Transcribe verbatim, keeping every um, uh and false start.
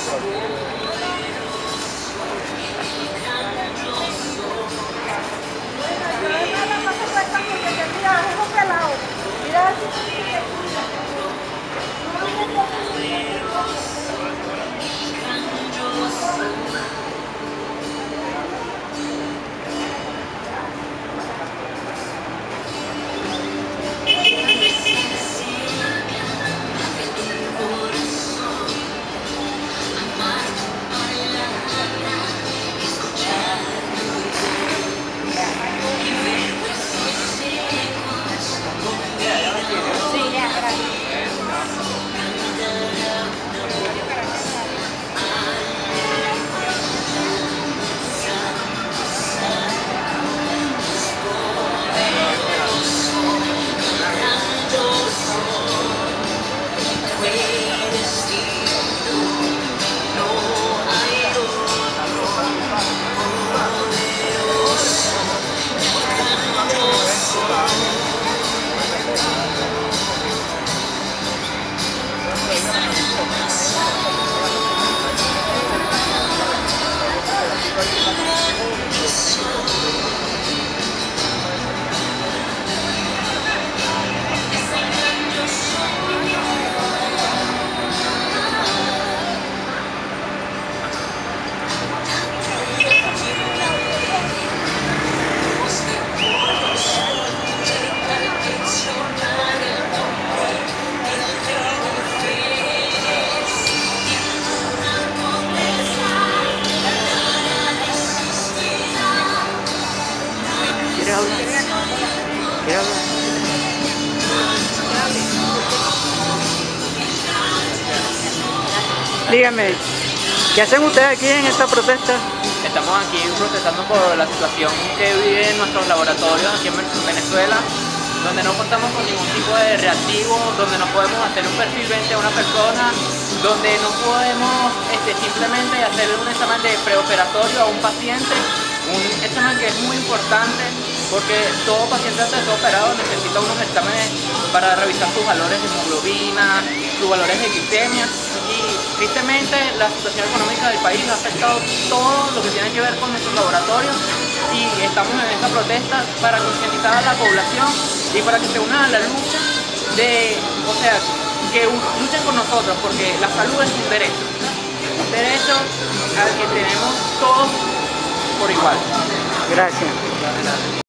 ¿Quieres hablar? ¿Quieres hablar? Dígame, ¿qué hacen ustedes aquí en esta protesta? Estamos aquí protestando por la situación que viven nuestros laboratorios aquí en Venezuela, donde no contamos con ningún tipo de reactivo, donde no podemos hacer un perfil veinte a una persona, donde no podemos este, simplemente hacer un examen de preoperatorio a un paciente, un examen que es muy importante porque todo paciente antes de ser operado necesita unos exámenes para revisar sus valores de hemoglobina, sus valores de glicemia, y tristemente la situación económica del país ha afectado todo lo que tiene que ver con nuestros laboratorios, y estamos en esta protesta para concientizar a la población y para que se unan a la lucha de, o sea, que luchen con nosotros, porque la salud es un derecho, un derecho al que tenemos todos por igual. Gracias.